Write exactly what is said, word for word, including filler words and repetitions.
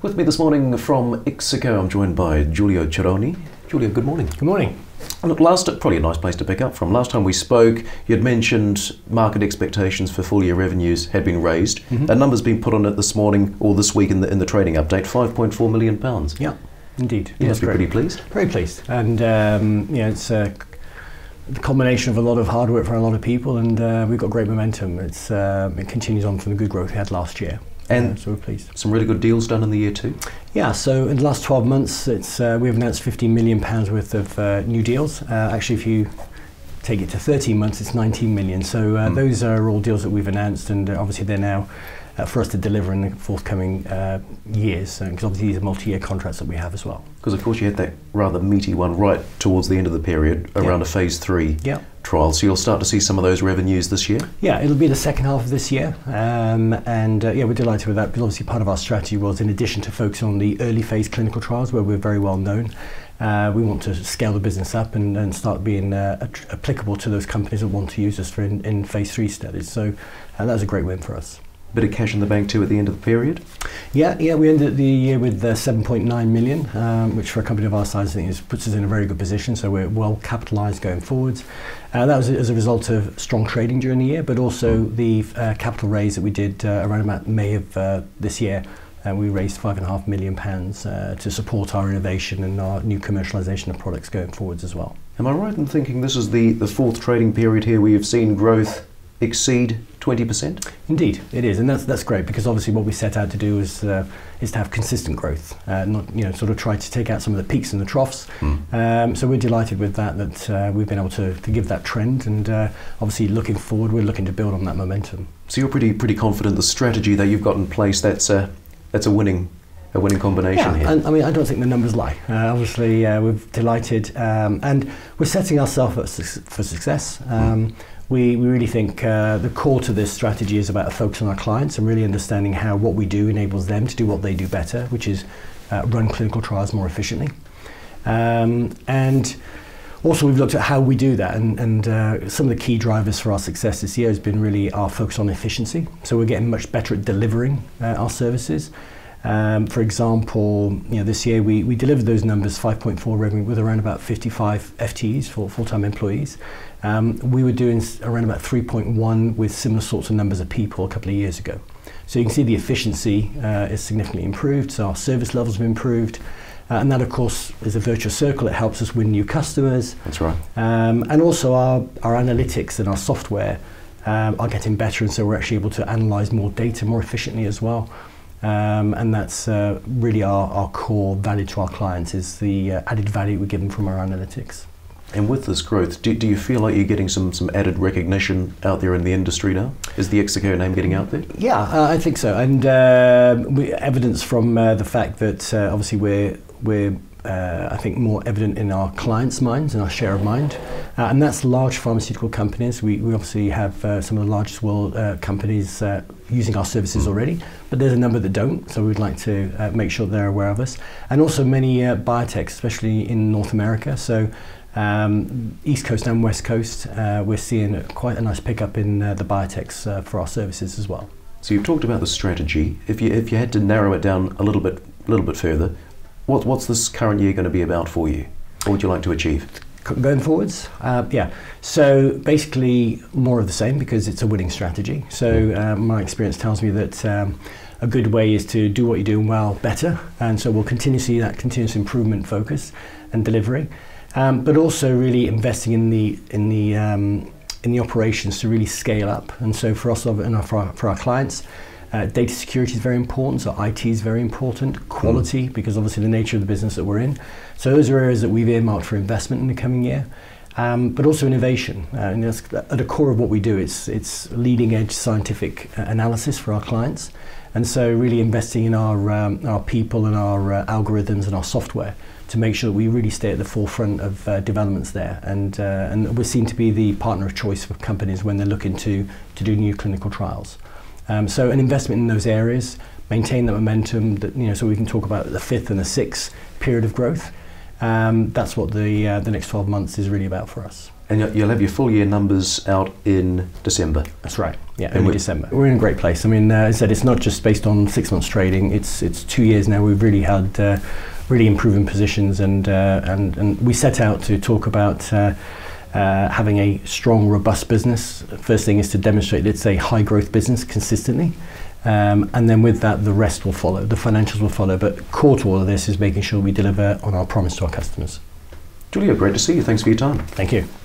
With me this morning from IXICO, I'm joined by Giulio Cerroni. Giulio, good morning. Good morning. Look, last, probably a nice place to pick up from. Last time we spoke, you had mentioned market expectations for full year revenues had been raised. Mm-hmm. That number's been put on it this morning, or this week in the in the trading update, five point four million pounds. Yeah, indeed. You Yeah, must be great. pretty pleased. Very pleased. And um, yeah, it's a combination of a lot of hard work for a lot of people, and uh, we've got great momentum. It's uh, it continues on from the good growth we had last year. And uh, so we're pleased. Some really good deals done in the year too. Yeah, so in the last twelve months, it's uh, we've announced fifteen million pounds worth of uh, new deals. Uh, actually, if you take it to thirteen months, it's nineteen million. So uh, mm. those are all deals that we've announced, and uh, obviously they're now uh, for us to deliver in the forthcoming uh, years, because obviously these are multi-year contracts that we have as well. Because of course you had that rather meaty one right towards the end of the period, around yeah. a phase three yeah. trial. So you'll start to see some of those revenues this year? Yeah, it'll be the second half of this year, um, and uh, yeah, we're delighted with that, because obviously part of our strategy was, in addition to focusing on the early phase clinical trials where we're very well known, uh, we want to scale the business up and, and start being uh, applicable to those companies that want to use us for in, in phase three studies. So uh, that was a great win for us. Bit of cash in the bank too at the end of the period? Yeah, yeah, we ended the year with uh, seven point nine million, um, which for a company of our size I think is, puts us in a very good position, so we're well capitalised going forwards. Uh, that was as a result of strong trading during the year, but also the uh, capital raise that we did uh, around about May of uh, this year. Uh, we raised five and a half million pounds uh, to support our innovation and our new commercialisation of products going forwards as well. Am I right in thinking this is the, the fourth trading period here where you've seen growth exceed twenty percent? Indeed, it is, and that's that's great, because obviously what we set out to do is uh, is to have consistent growth, uh, not you know sort of try to take out some of the peaks and the troughs. Mm. Um, so we're delighted with that that uh, we've been able to, to give that trend, and uh, obviously looking forward, we're looking to build on that momentum. So you're pretty pretty confident the strategy that you've got in place, that's a that's a winning a winning combination yeah, here. And I mean, I don't think the numbers lie. Uh, obviously, uh, we're delighted, um, and we're setting ourselves up for success. Um, mm. We, we really think uh, the core to this strategy is about a focus on our clients and really understanding how what we do enables them to do what they do better, which is uh, run clinical trials more efficiently. Um, and also we've looked at how we do that, and, and uh, some of the key drivers for our success this year has been really our focus on efficiency. So we're getting much better at delivering uh, our services. Um, for example, you know, this year we, we delivered those numbers, five point four revenue, with around about fifty-five F T Es, for full-time employees. Um, we were doing around about three point one with similar sorts of numbers of people a couple of years ago. So you can see the efficiency uh, is significantly improved, so our service levels have improved, uh, and that of course is a virtuous circle. It helps us win new customers. That's right. Um, and also our, our analytics and our software um, are getting better, and so we're actually able to analyse more data more efficiently as well. Um, and that's uh, really our, our core value to our clients, is the uh, added value we give them from our analytics. And with this growth, do, do you feel like you're getting some, some added recognition out there in the industry now? Is the IXICO name getting out there? Yeah, uh, I think so. And uh, we, evidence from uh, the fact that uh, obviously we're, we're uh, I think, more evident in our clients' minds and our share of mind. Uh, and that's large pharmaceutical companies. We, we obviously have uh, some of the largest world uh, companies uh, using our services already, but there's a number that don't, so we'd like to uh, make sure they're aware of us. And also many uh, biotechs, especially in North America. So um, East Coast and West Coast, uh, we're seeing quite a nice pickup in uh, the biotechs uh, for our services as well. So you've talked about the strategy. If you, if you had to narrow it down a little bit, a little bit further, what, what's this current year going to be about for you? What would you like to achieve? Going forwards, uh, yeah. So basically more of the same, because it's a winning strategy. So uh, my experience tells me that um, a good way is to do what you're doing well better, and so we'll continue to see that continuous improvement focus and delivery, um, but also really investing in the in the um, in the operations to really scale up. And so for us and for our, for our clients, Uh, data security is very important, so I T is very important, quality, mm. because obviously the nature of the business that we're in. So those are areas that we've earmarked for investment in the coming year, um, but also innovation. Uh, and that's at the core of what we do. It's, it's leading edge scientific uh, analysis for our clients. And so really investing in our, um, our people and our uh, algorithms and our software to make sure that we really stay at the forefront of uh, developments there. And, uh, and we're seen to be the partner of choice for companies when they're looking to, to do new clinical trials. Um, so an investment in those areas, maintain that momentum, that, you know, so we can talk about the fifth and the sixth period of growth. Um, that's what the, uh, the next twelve months is really about for us. And you'll you'll have your full year numbers out in December. That's right. Yeah, And early we- December. We're in a great place. I mean, uh, as I said, it's not just based on six months trading. It's it's two years now. We've really had uh, really improving positions, and uh, and and we set out to talk about uh, uh, having a strong, robust business. First thing is to demonstrate it's a high growth business consistently. Um, and then with that, the rest will follow. The financials will follow. But core to all of this is making sure we deliver on our promise to our customers. Giulio, great to see you. Thanks for your time. Thank you.